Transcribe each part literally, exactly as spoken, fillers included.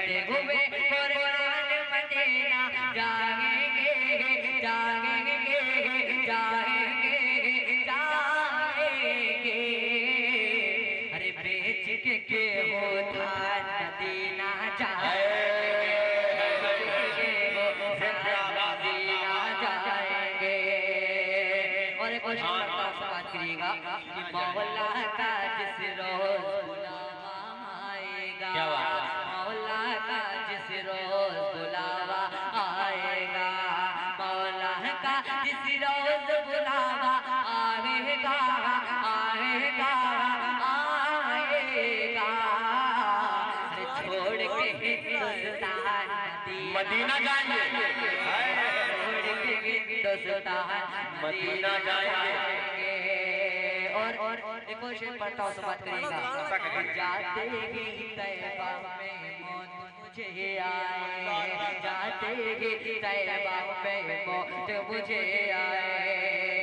पढ़ते हुए कुरान मदीना जाएंगे जाएंगे जाएंगे जाएंगे। अरे बेच के के हो धान मदीना जाएंगे मदीना जाएंगे। और एक और बात करिएगा कि मौला का जिस रोज बुलावा आएगा, मौला का जिस रोज बुलावा आएगा, मौला का जिस रोज बुलावा आएगा आएगा आएगा। छोड़ के हिंदुस्तान मदीना जाएंगे, छोड़ के हिंदुस्तान मदीना जाएंगे। और और एक और शेर पढ़ता हूँ, बात करिएगा। जाते ही तैबा में मौत मुझे आए, जाते ही तैबा में मौत मुझे आए,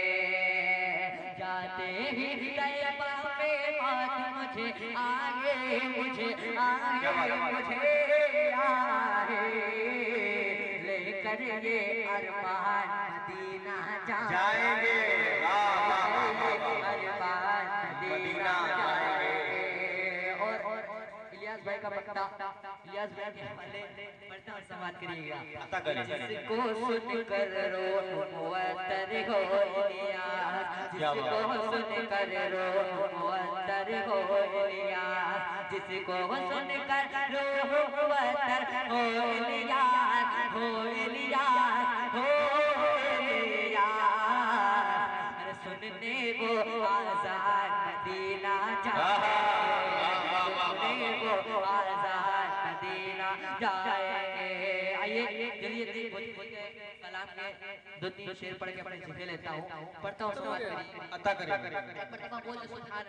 जाते ही तैबा में मौत मुझे आए मुझे आए मुझे आए। लेकर ये अरमान मदीना जाएंगे, अरमान मदीना जाएंगे। और और इलियास भाई का बकता, इलियास भाई के हवाले पढ़ता और समाप्त करिएगा। जिसको सुनकर रो मुअत्तर हो इलियास, जिसको सुनकर रो मुअत्तर हो इलियास, जिसको सुनकर रो मुअत्तर हो इलियास हो इलियास हो इलियास। सुनने वो आजाद मदीना जाएंगे, सुनने वो आजाद मदीना जाएंगे। आइए जल्दी जल्दी कलाम के दो तीन शेर पढ़ के अपने सीखे लेता हूँ, पढ़ता हूँ।